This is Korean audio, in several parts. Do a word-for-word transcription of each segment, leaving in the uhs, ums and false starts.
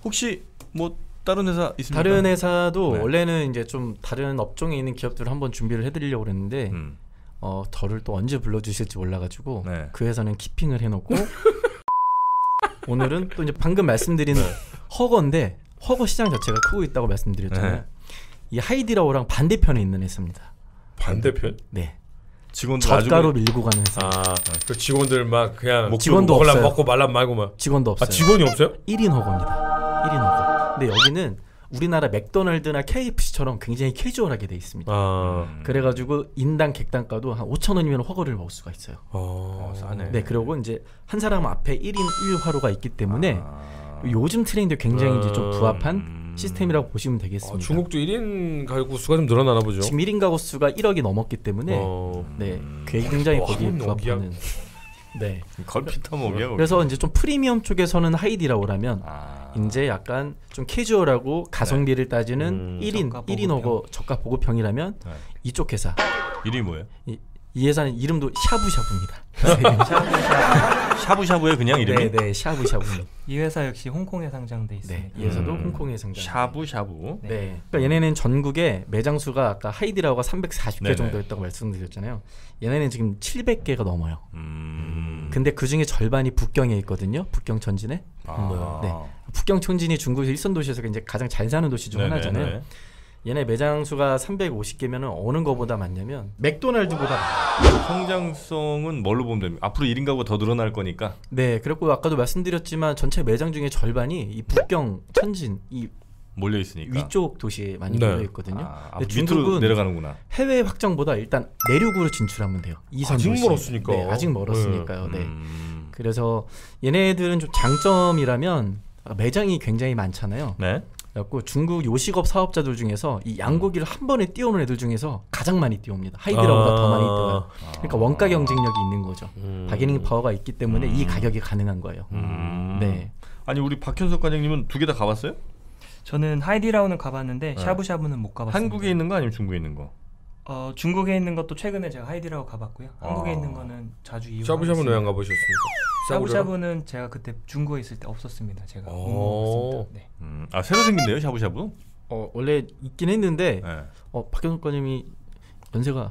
혹시 뭐 다른 회사 있습니까? 다른 회사도 네. 원래는 이제 좀 다른 업종에 있는 기업들을 한번 준비를 해드리려고 그랬는데 음. 어, 저를 또 언제 불러주실지 몰라가지고 네. 그 회사는 키핑을 해놓고 오늘은 또 이제 방금 말씀드린 네. 허거인데 허거 시장 자체가 크고 있다고 말씀드렸잖아요. 네. 이 하이디라오랑 반대편에 있는 회사입니다. 반대편? 네. 직원들 저가로 밀고 가는 회사. 아, 그 직원들 막 그냥 직원도 먹을라 없어요. 먹고 말라 말고 막. 직원도 없어요. 아, 직원이 없어요? 일 인 허거입니다. 일 인 허거. 근데 여기는 우리나라 맥도날드나 케이에프씨처럼 굉장히 캐주얼하게 돼 있습니다. 아, 음. 그래가지고 인당 객단가도 한 오천 원이면 허거를 먹을 수가 있어요. 어, 어, 싸네. 네, 그리고 이제 한 사람 앞에 일 인 일 화로가 있기 때문에 아. 요즘 트렌드 굉장히 이제 좀 부합한 음. 시스템이라고 보시면 아, 되겠습니다. 중국도 일 인 가구 수가 좀 늘어나나 보죠. 지금 일 인 가구 수가 일억이 넘었기 때문에 어. 네, 굉장히 와, 거기에 한 부합하는. 네. 걸피터 먹이야. 그래서 이제 좀 프리미엄 쪽에서는 하이디라오라면 아. 이제 약간 좀 캐주얼하고 가성비를 따지는 음, 일 인 저가 일 인 허거 저가 보급형이라면 네. 이쪽 회사 이름이 뭐예요? 이, 이 회사는 이름도 샤브샤브입니다. 샤브샤브의 그냥 이름이? 네, 네, 샤브샤브입니다. 이 회사 역시 홍콩에 상장돼 있습니다. 네, 이 회사도 음. 홍콩에 상장. 샤브샤브. 네. 네. 그러니까 얘네는 전국에 매장 수가 아까 하이디라오가 삼백사십 개 네네. 정도였다고 말씀드렸잖아요. 얘네는 지금 칠백 개가 넘어요. 음. 근데 그 중에 절반이 북경에 있거든요. 북경 천진에. 아. 네. 북경 천진이 중국 일선 도시에서 이제 가장 잘 사는 도시 중 네네네. 하나잖아요. 얘네 매장 수가 삼백오십 개면은 어느 거보다 많냐면 맥도날드보다 많아요. 성장성은 뭘로 보면 됩니까? 앞으로 일 인 가구가 더 늘어날 거니까. 네, 그리고 아까도 말씀드렸지만 전체 매장 중에 절반이 이 북경 천진 이 몰려 있으니까. 위쪽 도시에 많이 네. 몰려 있거든요. 아, 근데 앞으로 밑으로 중국은 내려가는구나. 해외 확장보다 일단 내륙으로 진출하면 돼요. 이선 아직 도시. 멀었으니까. 네, 아직 멀었으니까요. 네. 음. 그래서 얘네들은 좀 장점이라면 매장이 굉장히 많잖아요. 네. 그래갖고 중국 요식업 사업자들 중에서 이 양고기를 한 번에 띄워오는 애들 중에서 가장 많이 띄웁니다. 하이디라보다 아. 더 많이 띄워요. 그러니까 원가 경쟁력이 있는 거죠. 음. 바게닝 파워가 있기 때문에 음. 이 가격이 가능한 거예요. 음. 네. 아니 우리 박현석 과장님은 두 개 다 가봤어요? 저는 하이디라오는 가봤는데 네. 샤브샤브는 못 가봤습니다. 한국에 있는 거 아니면 중국에 있는 거? 어, 중국에 있는 것도 최근에 제가 하이디라오 가봤고요. 한국에 아. 있는 거는 자주 이용하고 샤브샤브는 왜 안 있습니다. 가보셨습니까? 샤브샤브는 제가 그때 중국에 있을 때 없었습니다. 제가 오. 못 먹었습니다. 네. 음. 아 새로 생긴데요 샤브샤브? 어, 원래 있긴 했는데 네. 어, 박현석 과님이 연세가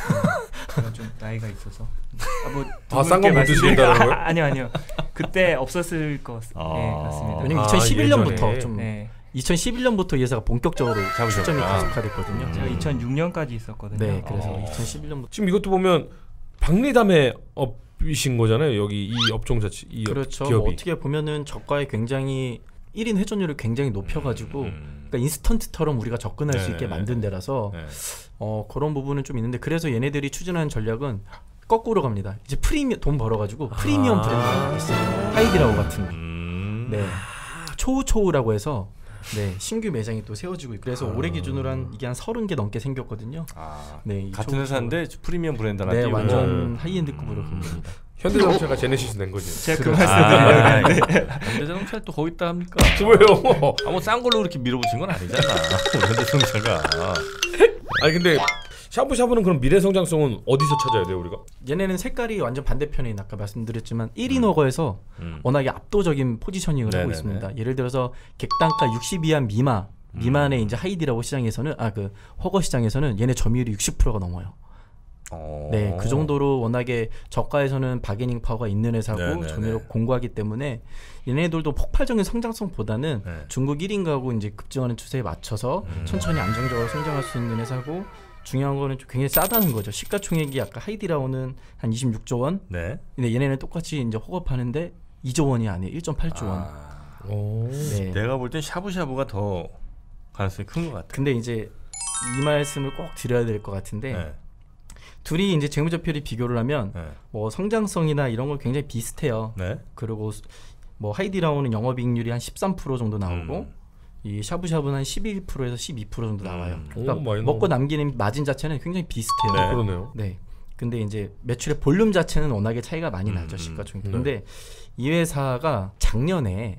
제가 좀 나이가 있어서 아, 뭐 아, 싼 건 못 드시겠다는 거예요? 아, 아니요 아니요. 그때 없었을 것 같- 아. 네, 같습니다. 왜냐면 아, 이천십일 년부터 예전에. 좀 네. 이천십일 년부터 이 회사가 본격적으로 샤브샤브. 출점이 아. 가속화됐거든요. 음. 제가 이천육 년까지 있었거든요. 네, 그래서 어. 이천십일 년부터 지금 이것도 보면 박리담의 업이신 거잖아요. 여기 이 업종 자체, 이 그렇죠. 기업이. 뭐 어떻게 보면은 저가에 굉장히 일 인 회전율을 굉장히 높여가지고 음. 그러니까 인스턴트처럼 우리가 접근할 수 있게 네네네. 만든 데라서 네. 어, 그런 부분은 좀 있는데 그래서 얘네들이 추진하는 전략은 거꾸로 갑니다. 이제 프리미엄 돈 벌어가지고 프리미엄 아. 브랜드가 있어요. 하이디라오 같은 거. 음. 네. 초우초우라고 해서 네 신규 매장이 또 세워지고 있고 그래서 올해 기준으로 한 이게 한 서른 개 넘게 생겼거든요. 아. 네, 이 같은 초우초우. 회사인데 프리미엄 브랜드 하나 네, 띄우고. 완전 하이엔드급으로 갑니다. 현대자동차가 제네시스 낸 거지. 제가 그 그렇죠. 말씀 드리려고 아, 현대자동차 또 거기 있다 합니까? 왜요? 아, 뭐 싼 걸로 그렇게 밀어붙인 건 아니잖아. 우리 현대자동차가. 아니 근데 샤브샤브는 그럼 미래 성장성은 어디서 찾아야 돼요 우리가? 얘네는 색깔이 완전 반대편에 아까 말씀드렸지만 일 인 허거에서 음. 워낙에 압도적인 포지셔닝을 하고 네네네. 있습니다. 예를 들어서 객단가 육십 이하 미만 미만의 음. 이제 하이디라고 시장에서는 아 그 허거 시장에서는 얘네 점유율이 육십 퍼센트가 넘어요. 어. 네, 그 정도로 워낙에 저가에서는 바게닝 파워가 있는 회사고 네네네. 점유율 공고하기 때문에 얘네들도 폭발적인 성장성보다는 네. 중국 일 인 가구 이제 급증하는 추세에 맞춰서 음. 천천히 안정적으로 성장할 수 있는 회사고 중요한 거는 좀 굉장히 싸다는 거죠. 시가총액이 아까 하이디라오는 한 이십육조 원, 네. 근데 얘네는 똑같이 이제 허겁하는데 이조 원이 아니에요. 일 점 팔조 원. 아. 오. 네. 내가 볼 땐 샤브샤브가 더 가능성이 큰 것 같아. 근데 이제 이 말씀을 꼭 드려야 될 것 같은데 네. 둘이 이제 재무제표를 비교를 하면 네. 뭐 성장성이나 이런 걸 굉장히 비슷해요. 네. 그리고 뭐 하이디라오는 영업이익률이 한 십삼 퍼센트 정도 나오고 음. 이 샤브샤브는 한 십일 퍼센트에서 십이 퍼센트 정도 나와요. 음. 그러니까 오, 많이 먹고 나오네. 남기는 마진 자체는 굉장히 비슷해요. 네. 그러네요. 네. 근데 이제 매출의 볼륨 자체는 워낙에 차이가 많이 음, 나죠. 음. 시가총액. 네. 근데 이 회사가 작년에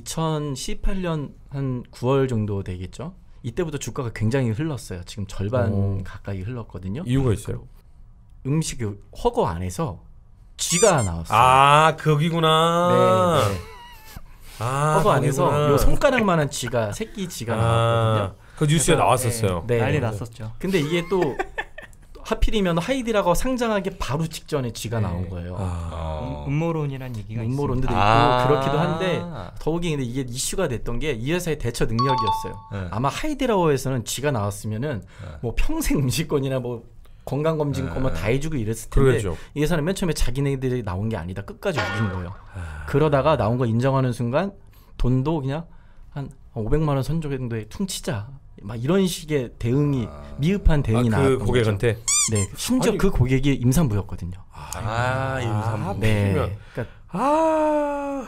이천십팔 년 한 구월 정도 되겠죠. 이때부터 주가가 굉장히 흘렀어요. 지금 절반 오. 가까이 흘렀거든요. 이유가 있어요. 음식 허거 안에서 쥐가 나왔어요. 아 거기구나. 네, 네. 아 서버 안에서 거기구나. 요 손가락만한 쥐가 새끼 쥐가 나왔거든요. 아, 그 뉴스에 그래서, 나왔었어요. 네. 난리 났었죠. 근데 이게 또 하필이면 하이디라고 상장하기 바로 직전에 쥐가 네. 나온 거예요. 아. 음, 음모론이란 얘기가 있습니다. 음모론들도 있고 아. 그렇기도 한데 더욱이 근데 이게 이슈가 됐던 게 이 회사의 대처 능력이었어요. 네. 아마 하이디라워에서는 쥐가 나왔으면은 네. 뭐 평생 음식권이나 뭐 건강검진 네. 거뭐 다 해주고 이랬을 텐데 그러죠. 이 회사는 맨 처음에 자기네들이 나온 게 아니다 끝까지 우긴 거예요. 그러다가 나온 거 인정하는 순간 돈도 그냥 한 오백만 원 선조 정도에 퉁치자 막 이런 식의 대응이 미흡한 대응이 아, 나왔던 그 고객한테. 거죠. 네, 심지어 아니, 그 고객이 임산부였거든요. 아, 임산부. 네, 하필이면. 그러니까 아.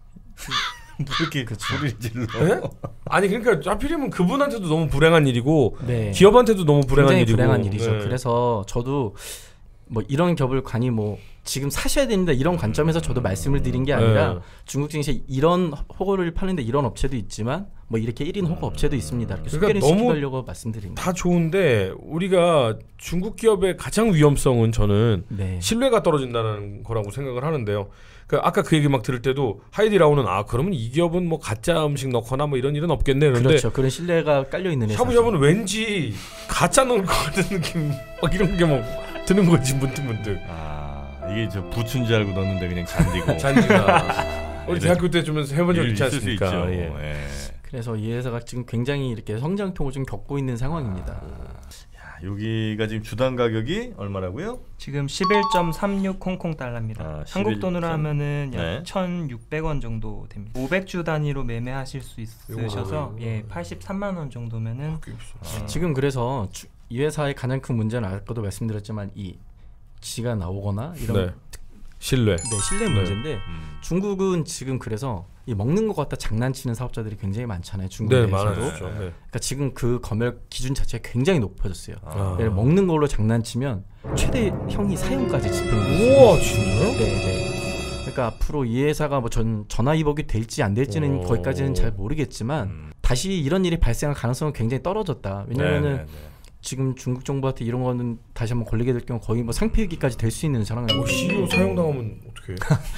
뭐 이렇게 소리를 질러. 네? 아니 그러니까 하필이면 그분한테도 너무 불행한 일이고 네. 기업한테도 너무 불행한 굉장히 일이고. 불행한 일이죠. 네. 그래서 저도 뭐 이런 겹을 관이 뭐 지금 사셔야 됩니다 이런 관점에서 저도 말씀을 드린 게 아니라 네. 중국 증시에 이런 호구를 파는데 이런 업체도 있지만 뭐 이렇게 일 인 호구 업체도 있습니다. 이렇게 그러니까 소개를 너무 시키려고 말씀드린 거예요. 다 좋은데 우리가 중국 기업의 가장 위험성은 저는 네. 신뢰가 떨어진다는 거라고 생각을 하는데요. 그 아까 그 얘기 막 들을 때도 하이디라오는 아 그러면 이 기업은 뭐 가짜 음식 넣거나 뭐 이런 일은 없겠네. 그런데 그렇죠. 그런 신뢰가 깔려 있는 회사죠. 샤브샤브는 왠지 가짜 넣을 것 같은 느낌 막 이런 게 막 드는 거지 문득문득. 아, 이게 저 부츠인 줄 알고 넣었는데 그냥 잔디고. 잔디가 우리 대학교 때 좀 해본 적 일 있지 있을 수 않습니까? 있죠. 예. 예. 그래서 이 회사가 지금 굉장히 이렇게 성장통을 좀 겪고 있는 상황입니다. 야, 여기가 지금 주당 가격이 얼마라고요? 지금 십일 점 삼육 홍콩 달러입니다. 아, 한국 십일 돈으로 점 하면은 약 네. 천육백 원 정도 됩니다. 오백 주 단위로 매매하실 수 있으셔서 요거, 요거. 예, 팔십삼만 원 정도면은 꽤 비싸. 아. 지금 그래서 주, 이 회사의 가장 큰 문제는 아까도 말씀드렸지만 이 쥐가 나오거나 이런 네. 신뢰. 네, 신뢰 네. 문제인데 음. 중국은 지금 그래서 이 먹는 것 갖다 장난치는 사업자들이 굉장히 많잖아요. 중국 네, 내에서도. 많았죠. 네. 그러니까 지금 그 검열 기준 자체가 굉장히 높아졌어요. 아. 예를 먹는 걸로 장난치면 최대 형이 사형까지 집행돼요. 우와 진짜요? 네, 네. 그러니까 앞으로 이 회사가 뭐 전 전화위복이 될지 안 될지는 오. 거기까지는 잘 모르겠지만 음. 다시 이런 일이 발생할 가능성은 굉장히 떨어졌다. 왜냐면은 네, 네, 네. 지금 중국 정부한테 이런 거는 다시 한번 걸리게 될 경우 거의 뭐 상폐위기까지 될 수 있는 상황이에요. 뭐 씨이오 사용당하면 어떡해?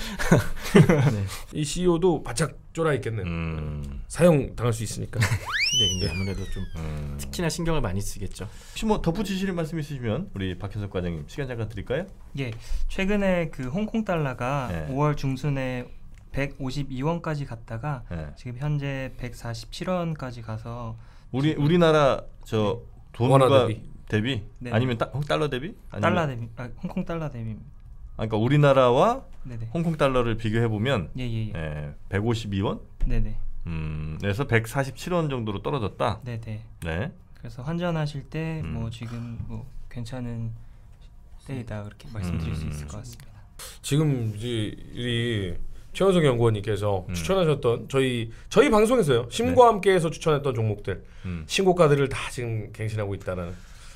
네. 이 씨이오도 바짝 쫄아 있겠네요. 음. 사용 당할 수 있으니까. 네, 이제 아무래도 좀 음. 특히나 신경을 많이 쓰겠죠. 혹시 뭐 덧붙이실 말씀 있으시면 우리 박현석 과장님 시간 잠깐 드릴까요? 예, 최근에 그 홍콩 달러가 네. 오월 중순에 백오십이 원까지 갔다가 네. 지금 현재 백사십칠 원까지 가서 우리 우리나라 저 원화 돈과 대비. 대비? 네. 아니면 다, 달러 대비? 아니면, 달러 대비 아, 홍콩 달러 대비 아, 그러니까 우리나라와 네네 홍콩 달러를 비교해 보면 예예예 예, 백오십이 원? 네네 음, 그래서 백사십칠 원 정도로 떨어졌다. 네네 네. 그래서 환전하실 때 뭐 음. 지금 뭐 괜찮은 때이다 그렇게 말씀드릴 수 음. 있을 것 같습니다. 지금 이제 이 최원석 연구원님께서 음. 추천하셨던 저희 저희 방송에서요 심과 함께해서 추천했던 종목들 음. 신고가들을 다 지금 갱신하고 있다는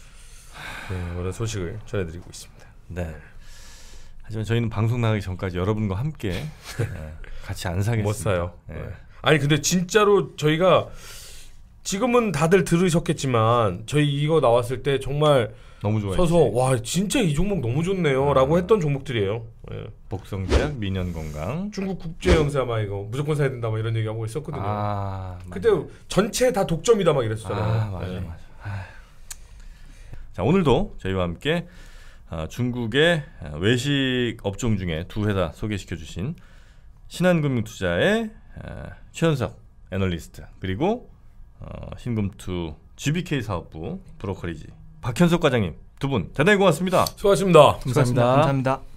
네, 그런 소식을 전해드리고 있습니다. 네. 하지만 저희는 방송 나가기 전까지 여러분과 함께 예, 같이 안 사겠습니다. 못 사요. 예. 네. 아니 근데 진짜로 저희가 지금은 다들 들으셨겠지만 저희 이거 나왔을 때 정말 너무 좋아요. 서서 와 진짜 이 종목 너무 좋네요라고 음. 했던 종목들이에요. 예. 복성제약, 민연건강. 중국 국제 영사 막 이거 무조건 사야 된다 막 이런 얘기하고 있었거든요. 아, 그때 전체 다 독점이다 막 이랬었잖아요. 아, 맞아, 예. 맞아. 아. 자, 오늘도 저희와 함께 어, 중국의 외식 업종 중에 두 회사 소개시켜 주신 신한금융투자의 어, 최현석 애널리스트 그리고 어, 신금투 지비케이 사업부 브로커리지 박현석 과장님 두 분 대단히 고맙습니다. 수고하셨습니다. 감사합니다. 감사합니다.